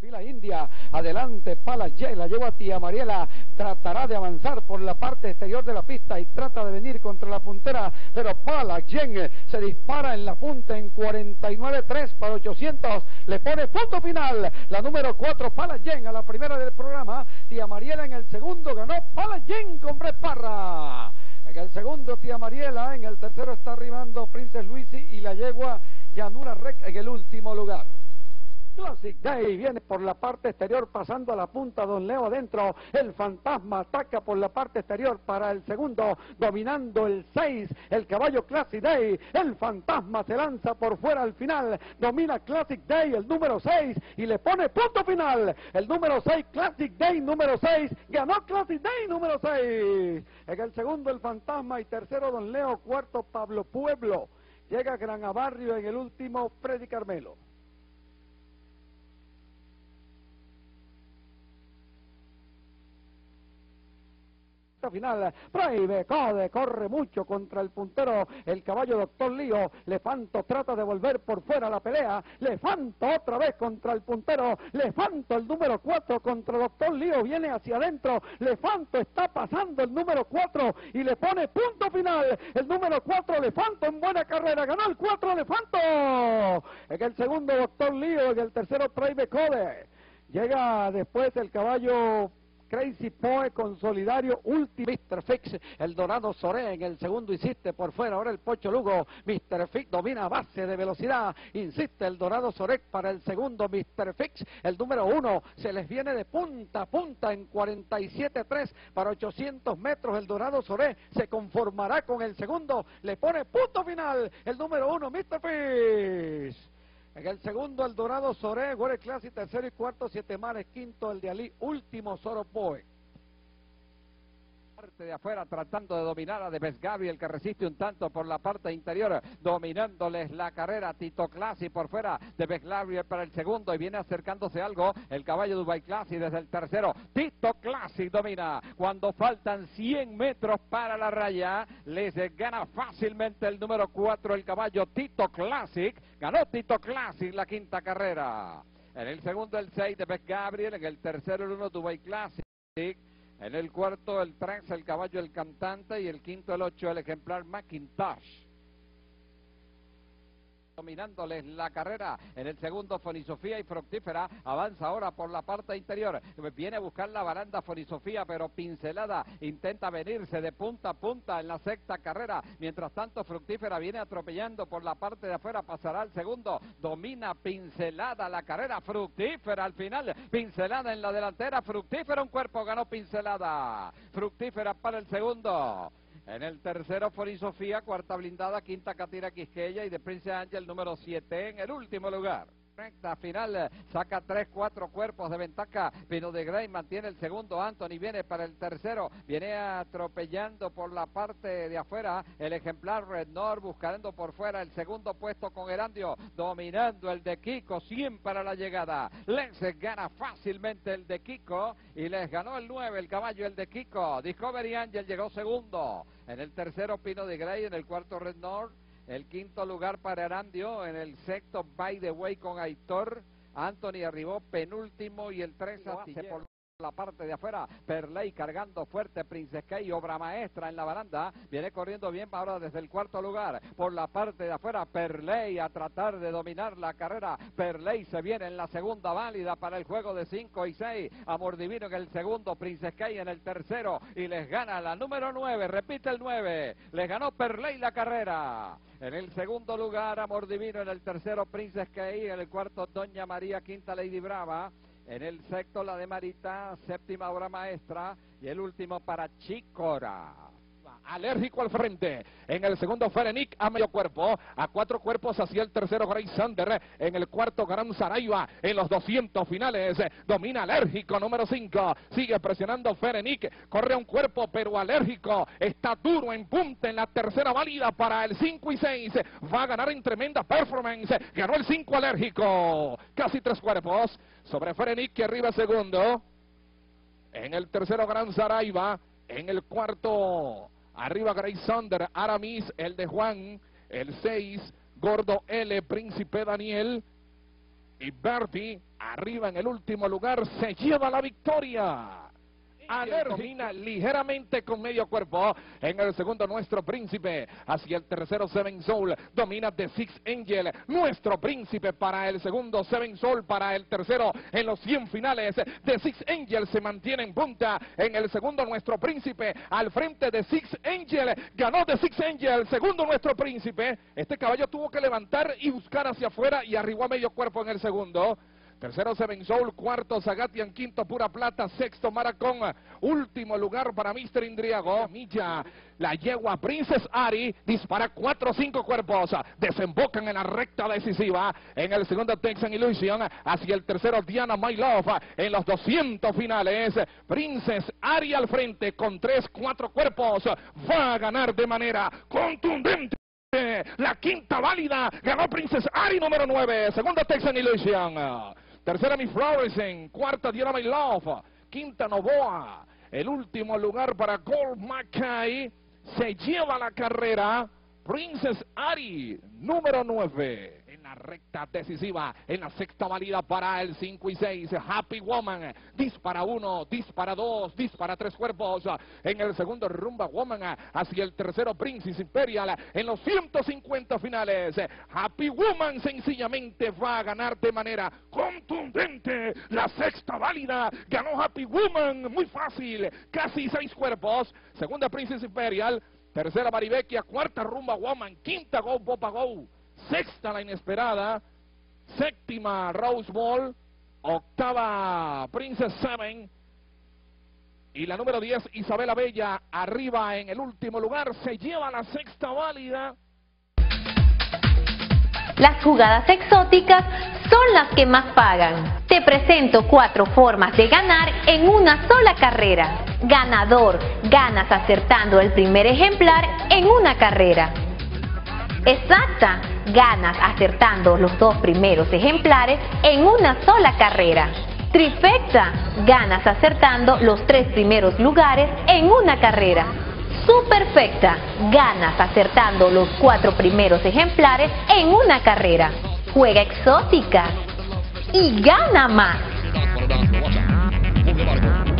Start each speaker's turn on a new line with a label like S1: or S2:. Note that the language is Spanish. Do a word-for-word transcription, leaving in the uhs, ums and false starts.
S1: Fila india, adelante Palas Yen, la lleva Tía Mariela, tratará de avanzar por la parte exterior de la pista y trata de venir contra la puntera, pero Palas Yen se dispara en la punta en cuarenta y nueve tres para ochocientos, le pone punto final, la número cuatro Palas Yen a la primera del programa, Tía Mariela en el segundo, ganó Palas Yen con Brett Parra. En el segundo Tía Mariela, en el tercero está arribando Princess Luisi y la yegua Yanura Rec en el último lugar. Classic Day viene por la parte exterior pasando a la punta, Don Leo adentro, el fantasma ataca por la parte exterior para el segundo, dominando el seis, el caballo Classic Day, el fantasma se lanza por fuera al final, domina Classic Day, el número seis, y le pone punto final, el número seis, Classic Day, número seis, ganó Classic Day, número seis, en el segundo el fantasma y tercero Don Leo, cuarto Pablo Pueblo, llega Gran Abarrio en el último Freddy Carmelo. Final, Brave Code corre mucho contra el puntero, el caballo Doctor Lío, Lefanto trata de volver por fuera la pelea, Lefanto otra vez contra el puntero, Lefanto el número cuatro contra Doctor Lío, viene hacia adentro, Lefanto está pasando el número cuatro y le pone punto final, el número cuatro Lefanto en buena carrera, ganó el cuatro Lefanto, en el segundo Doctor Lío, en el tercero Brave Code, llega después el caballo Crazy Poe con Solidario, último mister Fix, el Dorado Soré en el segundo insiste por fuera, ahora el Pocho Lugo, mister Fix domina a base de velocidad, insiste el Dorado Soré para el segundo mister Fix, el número uno se les viene de punta a punta en cuarenta y siete tres para ochocientos metros, el Dorado Soré se conformará con el segundo, le pone punto final, el número uno mister Fix. En el segundo, el Dorado Soré, World Classic, tercero y cuarto, Siete Mares, quinto, el de Ali, último, Soro Poe. Parte de afuera, tratando de dominar a De Best Gabriel, que resiste un tanto por la parte interior, dominándoles la carrera, Tito Classic por fuera, De Best Gabriel para el segundo, y viene acercándose algo, el caballo Dubai Classic desde el tercero, Tito Classic domina, cuando faltan cien metros para la raya, les gana fácilmente el número cuatro, el caballo Tito Classic, ganó Tito Classic la quinta carrera, en el segundo el seis, De Best Gabriel, en el tercero el uno, Dubai Classic, en el cuarto el tres, el caballo El Cantante, y el quinto el ocho, el ejemplar Macintosh. Dominándoles la carrera, en el segundo Fonisofía y Fructífera, avanza ahora por la parte interior, viene a buscar la baranda Fonisofía, pero pincelada, intenta venirse de punta a punta en la sexta carrera, mientras tanto Fructífera viene atropellando por la parte de afuera, pasará al segundo, domina pincelada la carrera, Fructífera al final, pincelada en la delantera, Fructífera un cuerpo, ganó pincelada, Fructífera para el segundo. En el tercero, Fonisofía, cuarta blindada, quinta Catira Quisqueya y de Prince Angel número siete en el último lugar. Recta final, saca tres, cuatro cuerpos de ventaja, Pino de Grey mantiene el segundo, Anthony viene para el tercero, viene atropellando por la parte de afuera, el ejemplar Red Nord buscando por fuera el segundo puesto con Erandio, dominando el de Kiko, cien para la llegada, les gana fácilmente el de Kiko, y les ganó el nueve, el caballo el de Kiko, Discovery Angel llegó segundo, en el tercero Pino de Grey, en el cuarto Red Nord, el quinto lugar para Erandio, en el sexto By the Way con Aitor, Anthony arribó penúltimo y el tres hace por la parte de afuera, Perley cargando fuerte, Princess Kay, obra maestra en la baranda, viene corriendo bien ahora desde el cuarto lugar, por la parte de afuera, Perley a tratar de dominar la carrera, Perley se viene en la segunda válida para el juego de cinco y seis, Amor Divino en el segundo, Princess Kay en el tercero, y les gana la número nueve, repite el nueve, les ganó Perley la carrera. En el segundo lugar, Amor Divino, en el tercero, Princess Kay, en el cuarto, Doña María, quinta, Lady Brava, en el sexto, la de Marita, séptima, obra maestra, y el último para Chicora.
S2: Alérgico al frente, en el segundo Ferenic a medio cuerpo, a cuatro cuerpos hacia el tercero Grey Sander, en el cuarto Gran Saraiva, en los doscientos finales, domina Alérgico número cinco, sigue presionando Ferenic, corre un cuerpo pero Alérgico, está duro en punta en la tercera válida para el cinco y seis, va a ganar en tremenda performance, ganó el cinco Alérgico, casi tres cuerpos, sobre Ferenic que arriba segundo, en el tercero Gran Saraiva, en el cuarto arriba Grey Sander, Aramis, el de Juan, el seis, Gordo L, Príncipe Daniel, y Bertie Arriba en el último lugar, se lleva la victoria. Domina ligeramente con medio cuerpo. En el segundo, Nuestro Príncipe. Hacia el tercero, Seven Soul. Domina The Six Angel. Nuestro Príncipe para el segundo, Seven Soul para el tercero. En los cien finales, The Six Angel se mantiene en punta. En el segundo, Nuestro Príncipe. Al frente de Six Angel. Ganó The Six Angel. Segundo, Nuestro Príncipe. Este caballo tuvo que levantar y buscar hacia afuera y arribó a medio cuerpo en el segundo. Tercero, Seven Soul. Cuarto, Zagatian. Quinto, Pura Plata. Sexto, Maracón. Último lugar para mister Indriago. Milla, la yegua Princess Ari. Dispara cuatro o cinco cuerpos. Desembocan en la recta decisiva. En el segundo, Texan Illusion. Hacia el tercero, Diana My Love. En los doscientos finales, Princess Ari al frente con tres, cuatro cuerpos. Va a ganar de manera contundente. La quinta válida. Ganó Princess Ari número nueve. Segunda, Texan Illusion. Tercera, Miss Florisen. Cuarta, Diana My Love. Quinta, Novoa. El último lugar para Gold Mackay. Se lleva la carrera Princess Ari, número nueve. En la recta decisiva, en la sexta válida para el cinco y seis. Happy Woman. Dispara uno, dispara dos, dispara tres cuerpos. En el segundo, Rumba Woman. Hacia el tercero, Princess Imperial. En los ciento cincuenta finales, Happy Woman sencillamente va a ganar de manera contundente. La sexta válida ganó Happy Woman. Muy fácil, casi seis cuerpos. Segunda, Princess Imperial. Tercera, Maribecchia. Cuarta, Rumba Woman. Quinta, Go Popa Go. Sexta, La Inesperada. Séptima, Rose Ball. Octava, Princess Seven. Y la número diez, Isabela Bella, arriba en el último lugar. Se lleva la sexta válida.
S3: Las jugadas exóticas son las que más pagan. Te presento cuatro formas de ganar en una sola carrera. Ganador, ganas acertando el primer ejemplar en una carrera. Exacta, ganas acertando los dos primeros ejemplares en una sola carrera. Trifecta, ganas acertando los tres primeros lugares en una carrera. Superfecta, ganas acertando los cuatro primeros ejemplares en una carrera. Juega exótica y gana más.